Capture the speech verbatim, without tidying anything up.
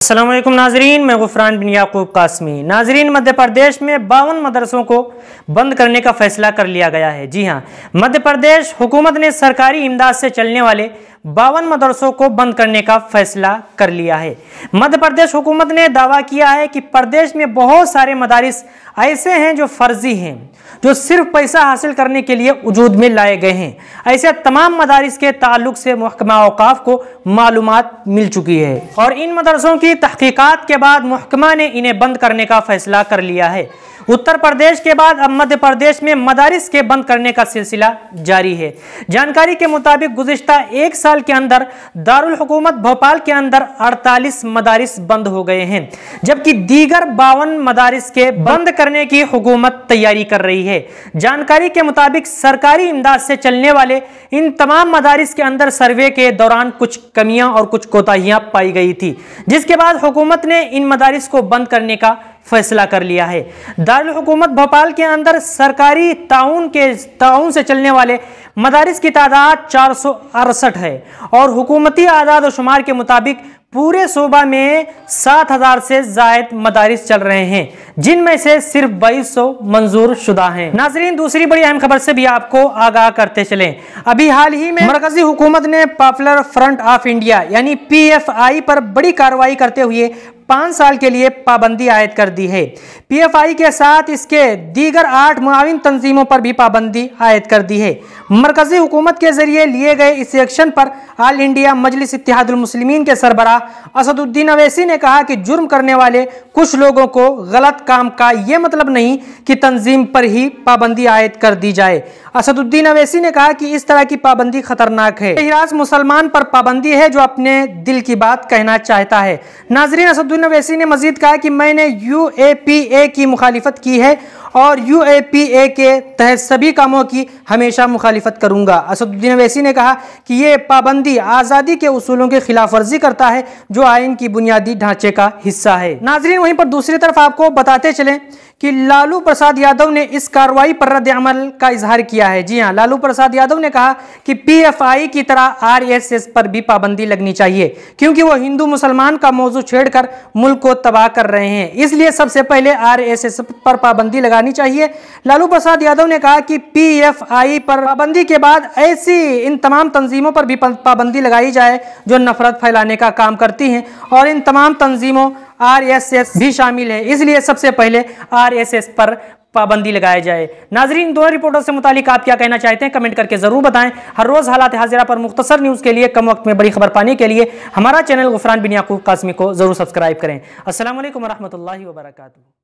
अस्सलाम वालेकुम नाजरीन, मैं गुफरान बिन याकूब कासमी। नाजरीन, मध्य प्रदेश में बावन मदरसों को बंद करने का फैसला कर लिया गया है। जी हाँ, मध्य प्रदेश हुकूमत ने सरकारी इमदाद से चलने वाले बावन मदरसों को बंद करने का फैसला कर लिया है। मध्य प्रदेश हुकूमत ने दावा किया है कि प्रदेश में बहुत सारे मदारिस ऐसे हैं जो फर्जी हैं, जो सिर्फ पैसा हासिल करने के लिए वजूद में लाए गए हैं। ऐसे तमाम मदारिस के ताल्लुक से महकमा औकाफ को मालूमात मिल चुकी है और इन मदरसों की तहकीकात के बाद महकमा ने इन्हें बंद करने का फैसला कर लिया है। उत्तर प्रदेश के बाद अब मध्य प्रदेश में मदारिस के बंद करने का सिलसिला जारी है। जानकारी के मुताबिक गुज़िश्ता एक साल के अंदर दारुल हुकूमत भोपाल के अंदर अड़तालीस मदारिस बंद हो गए हैं, जबकि दीगर बावन मदारिस के बंद करने की हुकूमत तैयारी कर रही है। जानकारी के मुताबिक सरकारी इमदाद से चलने वाले इन तमाम मदारिस के अंदर सर्वे के दौरान कुछ कमियां और कुछ कोताहियां पाई गई थी, जिसके बाद हुकूमत ने इन मदारिस को बंद करने का फैसला कर लिया है। दारुल हुकूमत भोपाल के अंदर सरकारी ताउन के ताउन से चलने वाले मदारिस की तादाद चार सौ अड़सठ है और हुकूमती आदाद और शुमार के मुताबिक पूरे सूबा में सात हजार से जायद मदारिस चल रहे हैं, जिनमें से सिर्फ बाईस सौ मंजूर शुदा हैं। नाजरीन, दूसरी बड़ी अहम खबर से भी आपको आगाह करते चलें। अभी हाल ही में मरकजी हुकूमत ने पॉपुलर फ्रंट ऑफ इंडिया यानी पी एफ आई पर बड़ी कार्रवाई करते हुए पाँच साल के लिए पाबंदी आयद कर दी है। पी एफ आई के साथ इसके दीगर आठ मुआविन तंजीमों पर भी पाबंदी आयद कर दी है। मरकजी हुकूमत के जरिए लिए गए इस एक्शन पर ऑल इंडिया मजलिस इत्तेहादुल मुस्लिमीन के सरबराह असदुद्दीन अवैसी ने कहा कि जुर्म करने वाले कुछ लोगों को गलत काम का ये मतलब नहीं कि तंजीम पर ही पाबंदी आयद कर दी जाए। असदुद्दीन अवैसी ने कहा कि इस तरह की पाबंदी खतरनाक है। हिरास मुसलमान पर पाबंदी है जो अपने दिल की बात कहना चाहता है। नाजरीन, असदुद्दीन अवैसी ने मजीद कहा कि मैंने यू ए पी ए की मुखालिफत की है और यू ए पी ए के तहत सभी कामों की हमेशा मुखालिफत करूंगा। असदुद्दीन अवैसी ने कहा कि ये पाबंदी आज़ादी के उसूलों की खिलाफ वर्जी करता है जो आइन की बुनियादी ढांचे का हिस्सा है। नाजरीन, वहीं पर दूसरी तरफ आपको बताते चलें कि लालू प्रसाद यादव ने इस कार्रवाई पर रद्द अमल का इजहार किया है। जी हां, लालू प्रसाद यादव ने कहा कि पी एफ आई की तरह आर एस एस पर भी पाबंदी लगनी चाहिए, क्योंकि वो हिंदू मुसलमान का मौजू छेड़कर मुल्क को तबाह कर रहे हैं, इसलिए सबसे पहले आर एस एस पर पाबंदी लगानी चाहिए। लालू प्रसाद यादव ने कहा कि पी एफ आई पर पाबंदी के बाद ऐसी इन तमाम तंजीमों पर भी पाबंदी लगाई जाए जो नफरत फैलाने का काम करती हैं और इन तमाम तंजीमों आर एस एस भी शामिल है, इसलिए सबसे पहले आर एस एस पर पाबंदी लगाया जाए। नाजरीन, दोनों रिपोर्टों से मुतालिक आप क्या कहना चाहते हैं कमेंट करके जरूर बताएं। हर रोज हालात हाजिरा पर मुख्तसर न्यूज़ के लिए कम वक्त में बड़ी खबर पाने के लिए हमारा चैनल गुफरान बिन याकूब कासमी को जरूर सब्सक्राइब करें। अस्सलाम वालेकुम व रहमतुल्लाहि व बरकातुहू।